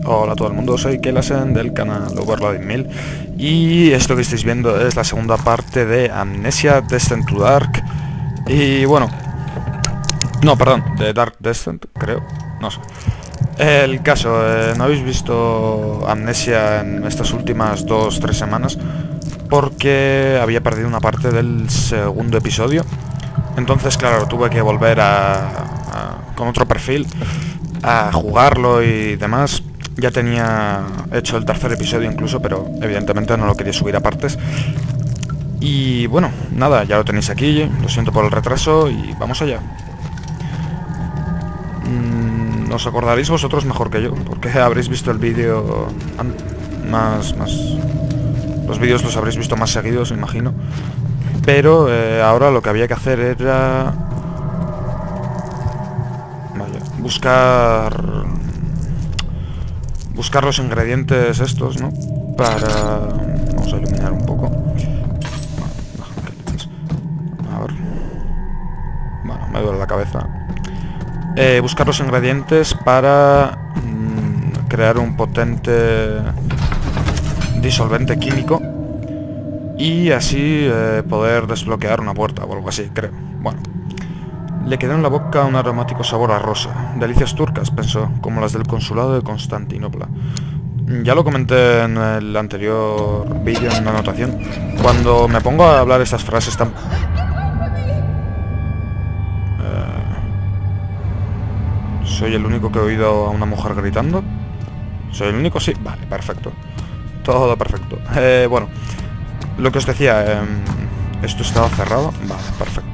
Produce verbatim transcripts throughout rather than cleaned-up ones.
Hola a todo el mundo, soy Kelasen del canal Overloading mil y esto que estáis viendo es la segunda parte de Amnesia Descent to Dark. Y bueno, no, perdón, de Dark Descent, creo, no sé. El caso, eh, no habéis visto Amnesia en estas últimas dos tres semanas porque había perdido una parte del segundo episodio. Entonces, claro, tuve que volver a, a con otro perfil a jugarlo y demás. Ya tenía hecho el tercer episodio incluso, pero evidentemente no lo quería subir a partes. Y bueno, nada, ya lo tenéis aquí, lo siento por el retraso y vamos allá. Mm, os acordaréis vosotros mejor que yo, porque habréis visto el vídeo más, más... Los vídeos los habréis visto más seguidos, imagino. Pero eh, ahora lo que había que hacer era... Vaya, buscar... Buscar los ingredientes estos, ¿no? Para... Vamos a iluminar un poco. A ver. Bueno, me duele la cabeza. Eh, buscar los ingredientes para mmm, crear un potente disolvente químico y así eh, poder desbloquear una puerta o algo así, creo. Bueno. Le quedó en la boca un aromático sabor a rosa. Delicias turcas, pensó, como las del consulado de Constantinopla. Ya lo comenté en el anterior vídeo, en una anotación. Cuando me pongo a hablar estas frases tan... Eh... ¿Soy el único que he oído a una mujer gritando? ¿Soy el único? Sí. Vale, perfecto. Todo perfecto. Eh, bueno, lo que os decía, eh, ¿esto estaba cerrado? Vale, perfecto.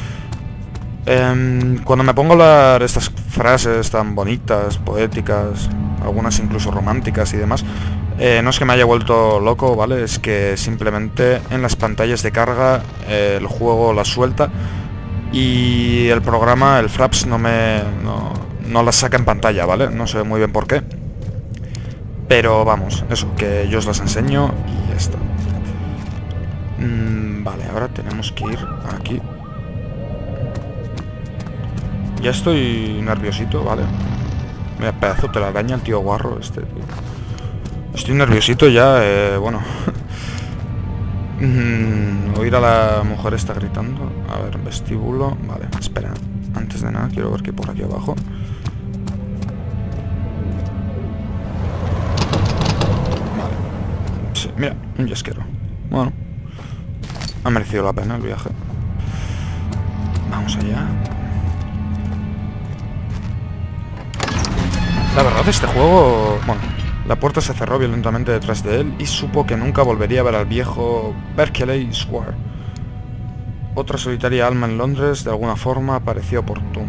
Eh, cuando me pongo a hablar estas frases tan bonitas, poéticas, algunas incluso románticas y demás, eh, no es que me haya vuelto loco, ¿vale? Es que simplemente en las pantallas de carga eh, el juego las suelta y el programa, el Fraps, no me no, no las saca en pantalla, ¿vale? No sé muy bien por qué. Pero vamos, eso, que yo os las enseño y ya está. Mm, vale, ahora tenemos que ir aquí. Ya estoy nerviosito, ¿vale? Mira, pedazo de la araña el tío guarro este, tío. Estoy nerviosito ya, eh, bueno. Oír a la mujer está gritando. A ver, vestíbulo. Vale, espera. Antes de nada, quiero ver qué hay por aquí abajo. Vale. Sí, mira, un yesquero. Bueno. Ha merecido la pena el viaje. Vamos allá. La verdad, este juego... Bueno, la puerta se cerró violentamente detrás de él y supo que nunca volvería a ver al viejo Berkeley Square. Otra solitaria alma en Londres, de alguna forma, apareció oportuno.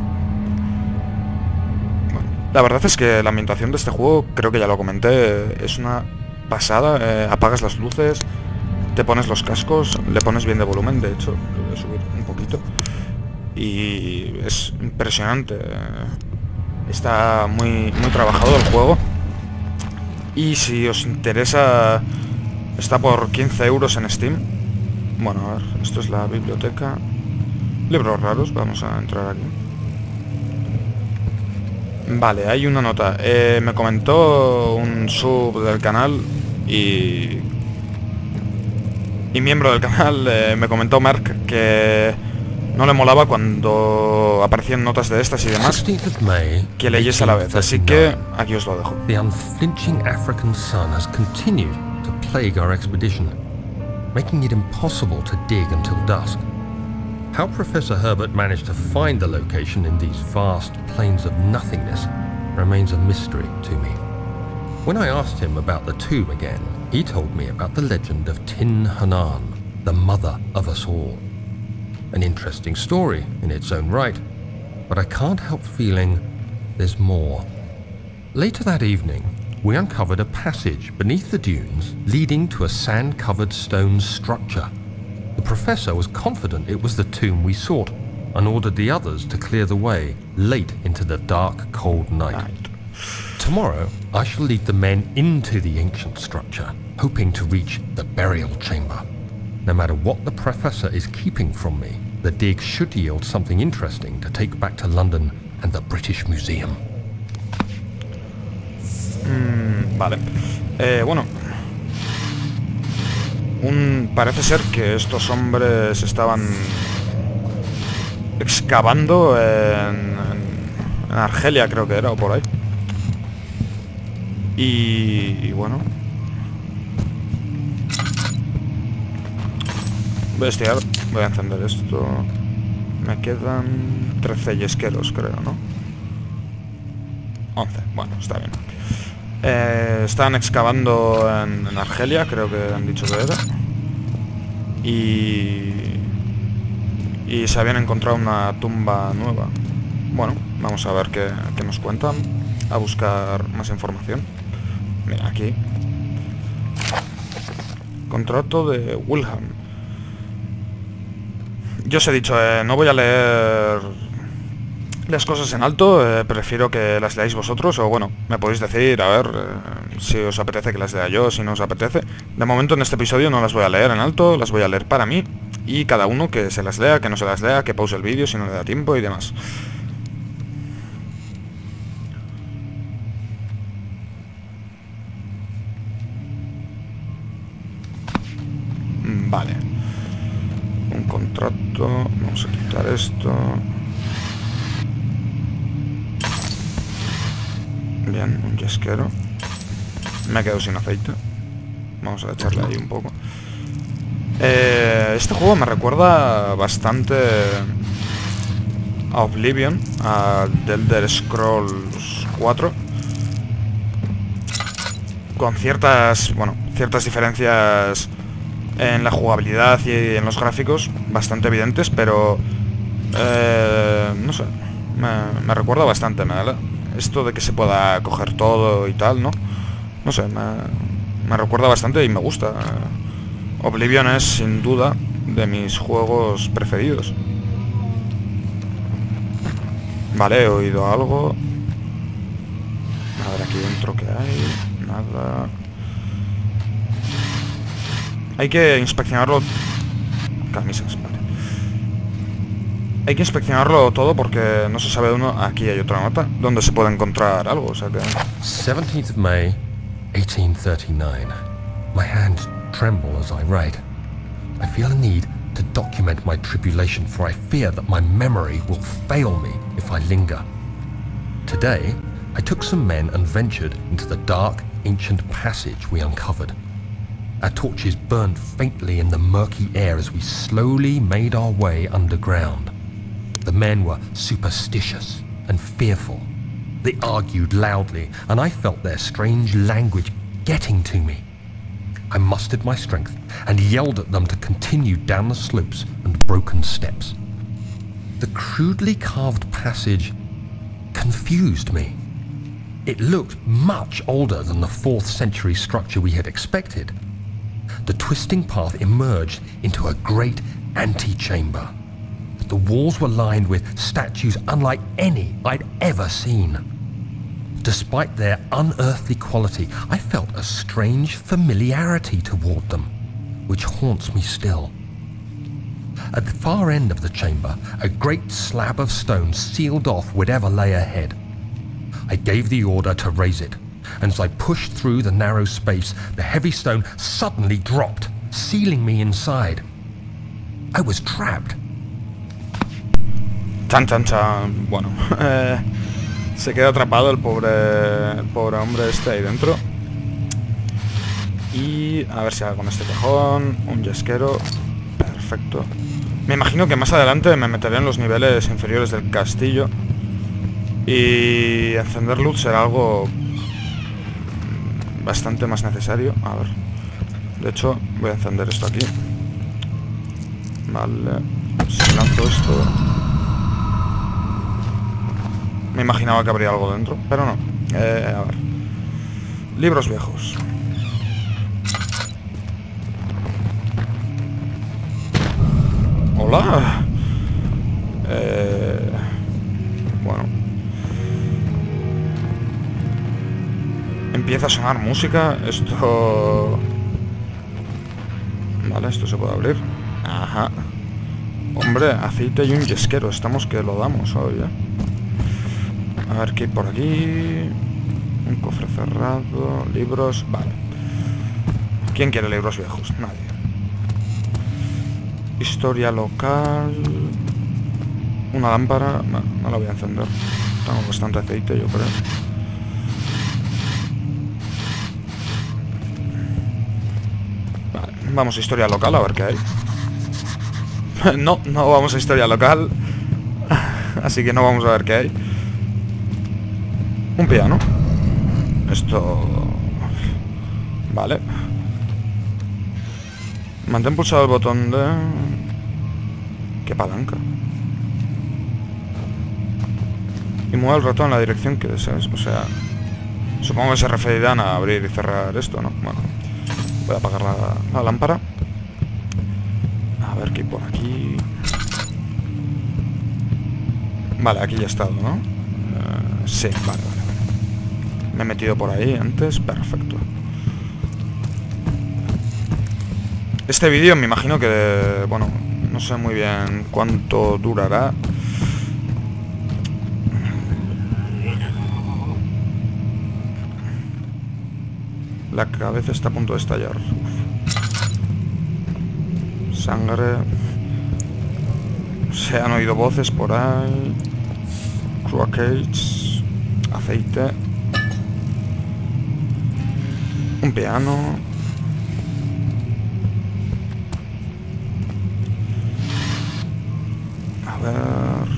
Bueno, la verdad es que la ambientación de este juego, creo que ya lo comenté, es una pasada. Eh, apagas las luces, te pones los cascos, le pones bien de volumen, de hecho, lo voy a subir un poquito. Y es impresionante. Está muy, muy trabajado el juego. Y si os interesa, está por quince euros en Steam. Bueno, a ver, esto es la biblioteca. Libros raros, vamos a entrar aquí. Vale, hay una nota. Eh, me comentó un sub del canal y... Y miembro del canal, eh, me comentó Merck que... No le molaba cuando aparecían notas de estas y demás que leyese a la vez, así que aquí os lo dejo. The unflinching African sun has continued to plague our expedition, making it impossible to dig until dusk. How Professor Herbert managed to find the location in these vast plains of nothingness remains a mystery to me. When I asked him about the tomb again, he told me about the legend of Tin Hanan, the mother of us all. An interesting story in its own right, but I can't help feeling there's more. Later that evening, we uncovered a passage beneath the dunes leading to a sand-covered stone structure. The professor was confident it was the tomb we sought and ordered the others to clear the way late into the dark, cold night. Tomorrow, I shall lead the men into the ancient structure, hoping to reach the burial chamber. No matter what the professor is keeping from me, the dig should yield something interesting to take back to London and the British Museum. Vale. Eh, bueno. Un, parece ser que estos hombres estaban excavando en, en, en Argelia, creo que era, o por ahí. Y, y bueno. Voy a estirar, voy a encender esto. Me quedan trece yesqueros, creo, ¿no? once, bueno, está bien. Eh, estaban excavando en, en Argelia, creo que han dicho que era. Y... Y se habían encontrado una tumba nueva. Bueno, vamos a ver qué, qué nos cuentan. A buscar más información. Mira, aquí. Contrato de Wilhelm. Yo os he dicho, eh, no voy a leer las cosas en alto, eh, prefiero que las leáis vosotros, o bueno, me podéis decir, a ver, eh, si os apetece que las lea yo, si no os apetece. De momento en este episodio no las voy a leer en alto, las voy a leer para mí, y cada uno que se las lea, que no se las lea, que pause el vídeo si no le da tiempo y demás. Vale. Un contrato, vamos a quitar esto. Bien, un yesquero. Me he quedado sin aceite. Vamos a echarle ahí un poco. Eh, este juego me recuerda bastante a Oblivion, a The Elder Scrolls cuatro. Con ciertas, bueno, ciertas diferencias en la jugabilidad y en los gráficos bastante evidentes, pero eh, no sé, me, me recuerda bastante, me da esto de que se pueda coger todo y tal, ¿no? No sé, me, me recuerda bastante y me gusta. Oblivion es sin duda de mis juegos preferidos. Vale, he oído algo. A ver aquí dentro que hay. Nada. Hay que inspeccionarlo. Camisas, vale. Hay que inspeccionarlo todo porque no se sabe de uno. Aquí hay otra nota donde se puede encontrar algo, o sea que... seventeenth of May, eighteen thirty-nine. My hands tremble as I write. I feel a need to document my tribulation, for I fear that my memory will fail me if I linger. Today, I took some men and ventured into the dark, ancient passage we uncovered. Our torches burned faintly in the murky air as we slowly made our way underground. The men were superstitious and fearful. They argued loudly, and I felt their strange language getting to me. I mustered my strength and yelled at them to continue down the slopes and broken steps. The crudely carved passage confused me. It looked much older than the fourth century structure we had expected. The twisting path emerged into a great antechamber. The walls were lined with statues unlike any I'd ever seen. Despite their unearthly quality, I felt a strange familiarity toward them, which haunts me still. At the far end of the chamber, a great slab of stone sealed off whatever lay ahead. I gave the order to raise it, and as I pushed through the narrow space, the heavy stone suddenly dropped, sealing me inside. I was trapped. Chan, chan, chan. Bueno, eh, se queda atrapado el pobre, el pobre hombre este ahí dentro. Y a ver si hago con este cajón. Un yesquero. Perfecto. Me imagino que más adelante me meteré en los niveles inferiores del castillo. Y encender luz será algo bastante más necesario. A ver. De hecho, voy a encender esto aquí. Vale. Si lanzo esto... Me imaginaba que habría algo dentro, pero no. Eh, a ver. Libros viejos. Hola. Eh, bueno. Empieza a sonar música. Esto... Vale, esto se puede abrir. Ajá. Hombre, aceite y un yesquero. Estamos que lo damos hoy, ¿eh? A ver qué hay por aquí. Un cofre cerrado. cerrado. Libros, vale. ¿Quién quiere libros viejos? Nadie. Historia local. Una lámpara. No, no la voy a encender. Tengo bastante aceite, yo creo. Vale, vamos a historia local a ver qué hay. No, no vamos a historia local. Así que no vamos a ver qué hay. Un piano. Esto... Vale. Mantén pulsado el botón de... ¿Qué palanca? Y mueve el ratón en la dirección que desees. O sea... Supongo que se referirán a abrir y cerrar esto, ¿no? Bueno. Voy a apagar la, la lámpara. A ver qué hay por aquí. Vale, aquí ya he estado, ¿no? Uh, sí, vale, vale, vale. Me he metido por ahí antes. Perfecto. Este vídeo me imagino que... Bueno, no sé muy bien cuánto durará. La cabeza está a punto de estallar. Sangre. Se han oído voces por ahí. Croquettes. Aceite. Un piano. A ver.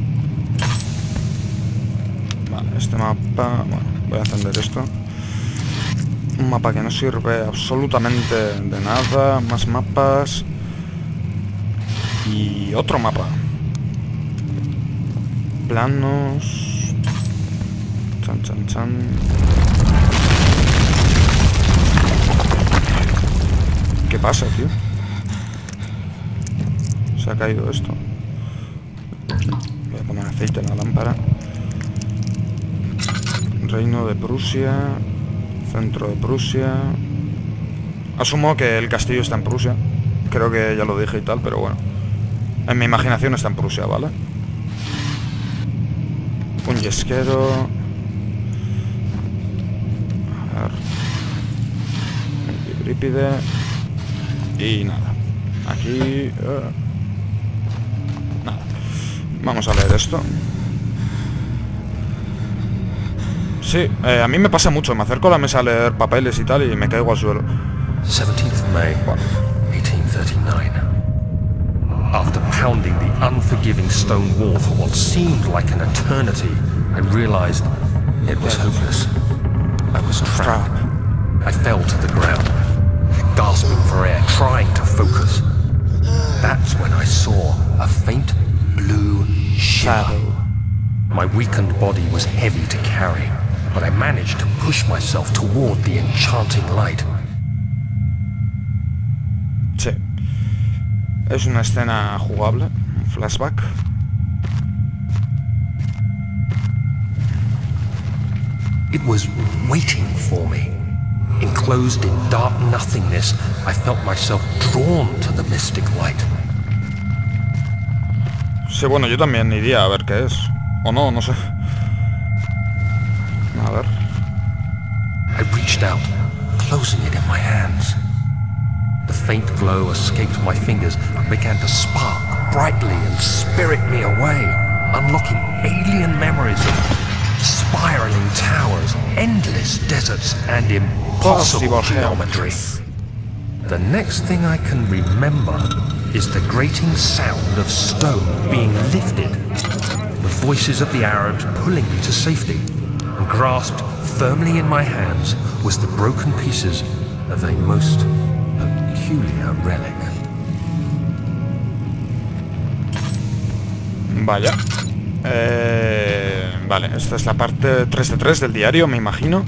Vale, este mapa... Bueno, voy a encender esto. Un mapa que no sirve absolutamente de nada. Más mapas. Y otro mapa. Planos. Chan, chan, chan. ¿Qué pasa, tío? Se ha caído esto. Voy a poner aceite en la lámpara. Reino de Prusia. Centro de Prusia. Asumo que el castillo está en Prusia. Creo que ya lo dije y tal, pero bueno. En mi imaginación está en Prusia, ¿vale? Un yesquero. A ver. Un vibrípide. Y nada. Aquí... Uh, nada. Vamos a leer esto. Sí, eh, a mí me pasa mucho. Me acerco a la mesa a leer papeles y tal y me caigo al suelo. seventeenth of May, eighteen thirty-nine. After pounding the unforgiving stone wall for what seemed like an eternity, I realized it was hopeless. I was trapped. I fell to the ground, gasping for air, trying to focus. That's when I saw a faint blue shadow. My weakened body was heavy to carry, but I managed to push myself toward the enchanting light. Sí. Es una escena jugable, un flashback. It was waiting for me. Enclosed in dark nothingness, I felt myself drawn to the mystic light. Sí, bueno, yo también iría a ver qué es. O no, no sé. A ver. I reached out, closing it in my hands. The faint glow escaped my fingers and began to spark brightly and spirit me away, unlocking alien memories of spiraling towers, endless deserts, and impossible geometry. The next thing I can remember is the grating sound of stone being lifted, the voices of the Arabs pulling me to safety, and grasped firmly in my hands was the broken pieces of a most peculiar relic. Vaya. Eh, vale, esta es la parte tres de tres del diario, me imagino.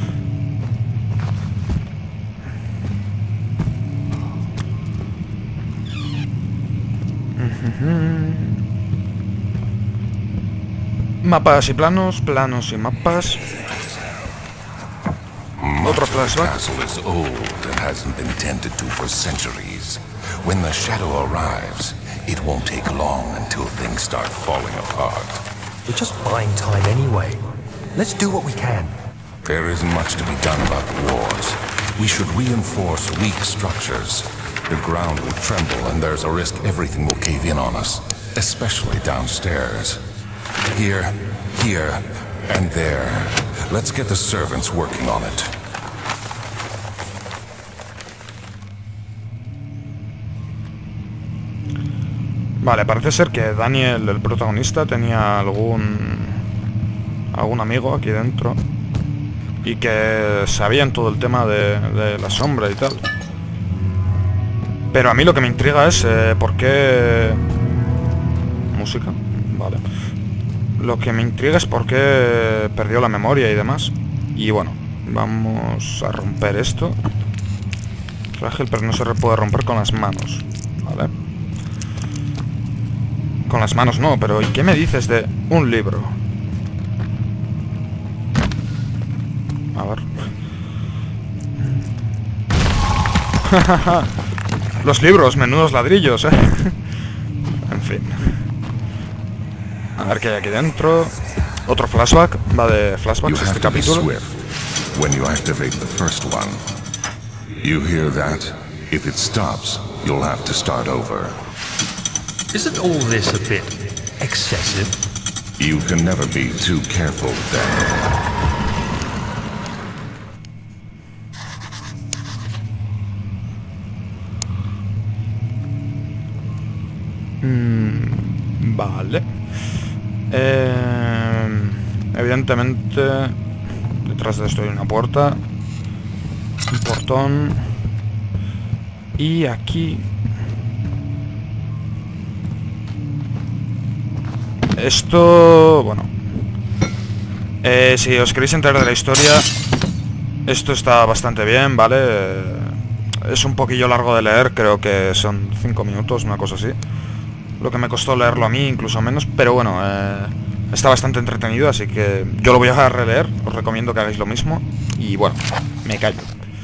Mapas y planos, planos y mapas. Otro flashback. The castle is old and hasn't been tended to for centuries. When the shadow arrives, it won't take long until things start falling apart. We're just buying time anyway. Let's do what we can. There isn't much to be done about the wars. We should reinforce weak structures. The ground will tremble and there's a risk everything will cave in on us, especially downstairs. Here, here, and there. Let's get the servants working on it. Vale, parece ser que Daniel, el protagonista, tenía algún algún amigo aquí dentro y que sabían todo el tema de, de la sombra y tal. Pero a mí lo que me intriga es eh, por qué... Música, vale. Lo que me intriga es por qué perdió la memoria y demás. Y bueno, vamos a romper esto. Frágil, pero no se puede romper con las manos, vale. Con las manos no, pero ¿y qué me dices de un libro? A ver. Los libros, menudos ladrillos, eh. En fin. A ver qué hay aquí dentro. Otro flashback. Va de flashbacks este capítulo. When you activate the first one. You hear that? If it stops, you'll have to start over. Isn't all this a bit excessive? You can never be too careful, Daniel. Mm, vale. Eh, evidentemente, detrás de esto hay una puerta. Un portón. Y aquí... Esto... Bueno. Eh, si os queréis enterar de la historia, esto está bastante bien, ¿vale? Eh, es un poquillo largo de leer, creo que son cinco minutos, una cosa así. Lo que me costó leerlo a mí, incluso menos. Pero bueno, eh, está bastante entretenido, así que yo lo voy a releer. Os recomiendo que hagáis lo mismo. Y bueno, me callo.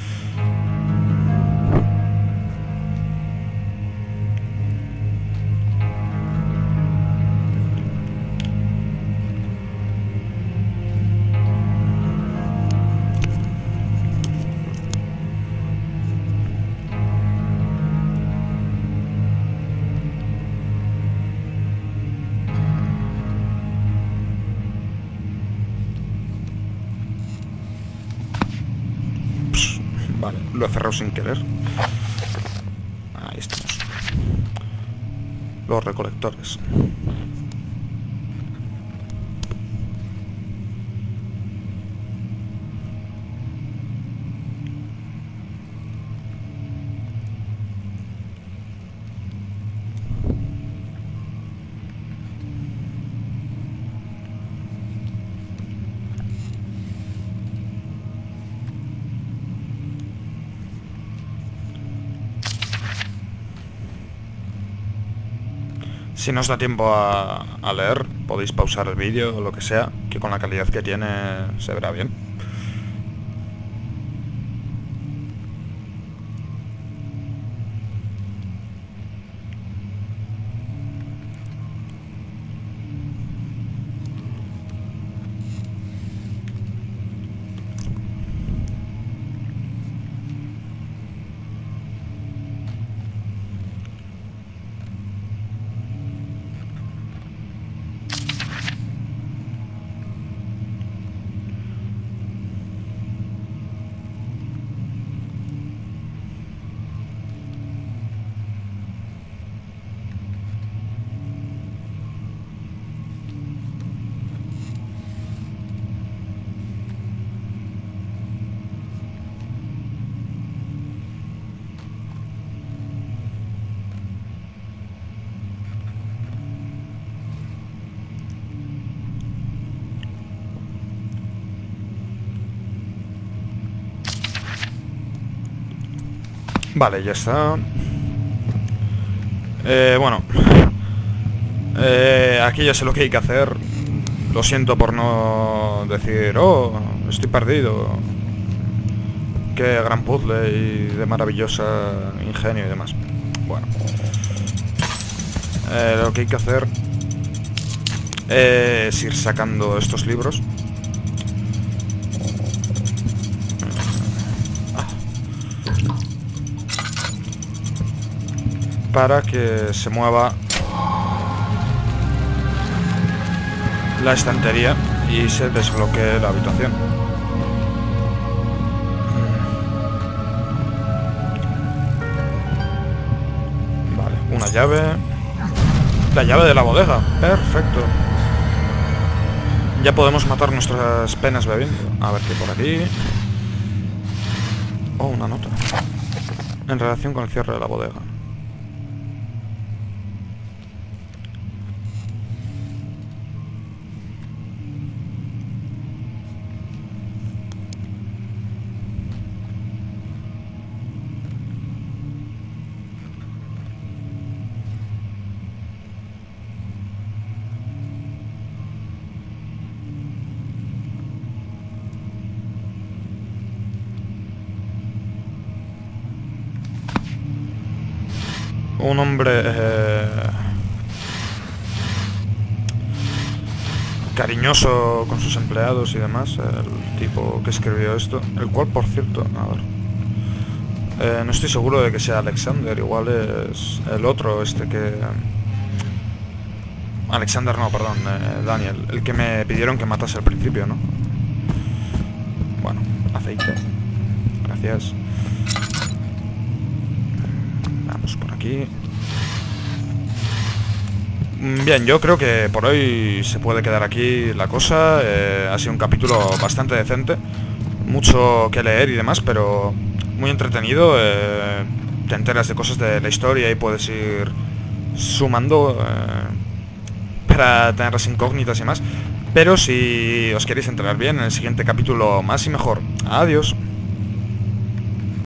Vale, lo he cerrado sin querer. Ahí estamos. Los recolectores. Si no os da tiempo a, a leer, podéis pausar el vídeo o lo que sea, que con la calidad que tiene se verá bien. Vale, ya está. Eh, bueno. Eh, aquí ya sé lo que hay que hacer. Lo siento por no decir, oh, estoy perdido. Qué gran puzzle y de maravillosa ingenio y demás. Bueno. Eh, lo que hay que hacer es ir sacando estos libros. para que se mueva la estantería y se desbloquee la habitación. Vale, una llave. La llave de la bodega. Perfecto. Ya podemos matar nuestras penas bebiendo. A ver qué por aquí. Oh, una nota. En relación con el cierre de la bodega. Un hombre eh, cariñoso con sus empleados y demás, el tipo que escribió esto, el cual, por cierto, a ver, eh, no estoy seguro de que sea Alexander, igual es el otro, este que... Alexander no, perdón, eh, Daniel, el que me pidieron que matase al principio, ¿no? Bueno, aceite, gracias. Vamos por aquí. Bien, yo creo que por hoy se puede quedar aquí la cosa. eh, Ha sido un capítulo bastante decente, mucho que leer y demás, pero muy entretenido. eh, Te enteras de cosas de la historia y puedes ir sumando eh, para tener las incógnitas y más. Pero si os queréis enterar bien, en el siguiente capítulo más y mejor. Adiós.